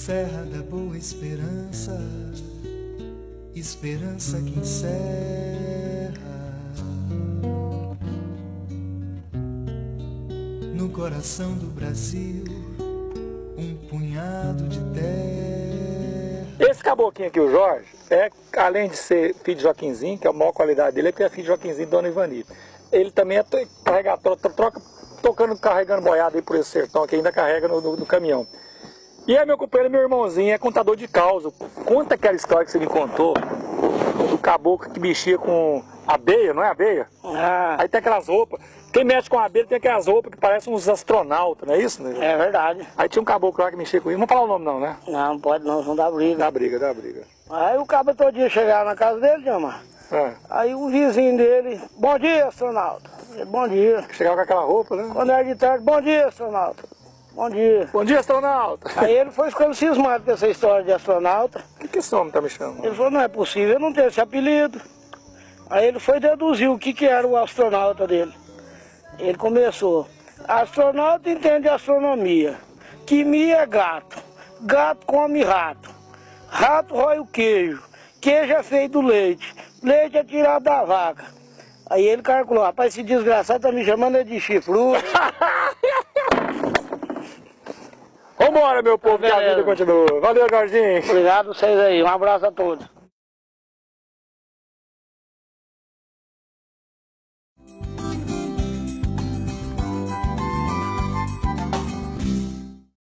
Serra da Boa Esperança, esperança que encerra. No coração do Brasil, um punhado de terra. Esse caboclinho aqui, o Jorge, além de ser filho de Joaquinzinho, que é a maior qualidade dele, é que é filho de Joaquinzinho e Dona Ivani. Ele também é carregador, carregando boiada aí por esse sertão, que ainda carrega no caminhão. E aí meu companheiro, meu irmãozinho, é contador de causa. Conta aquela história que você me contou, do caboclo que mexia com abelha, não é abelha? Ah, Aí tem aquelas roupas. Quem mexe com abelha tem aquelas roupas que parecem uns astronautas, não é isso? Né? é verdade. Aí tinha um caboclo lá que mexia com isso. Não vou falar o nome não, né? Não pode não, não dá briga. Dá briga, dá briga. Aí o cabo todo dia chegava na casa dele, Dilma. Aí o vizinho dele, bom dia, astronauta. Ele, bom dia. Chegava com aquela roupa, né? Quando era de tarde, bom dia, astronauta. Bom dia. Bom dia, astronauta. Aí ele foi ficando cismado com essa história de astronauta. O que esse homem tá me chamando? Ele falou, não é possível, eu não tenho esse apelido. Aí ele foi deduzir o que era o astronauta dele. Ele começou, astronauta entende astronomia, quimia é gato, gato come rato, rato rói o queijo é feito do leite, leite é tirado da vaca. Aí ele calculou, rapaz, esse desgraçado tá me chamando de chifrudo. Vambora, meu povo, que a vida continua. Valeu, Jorginho. Obrigado a vocês aí, um abraço a todos.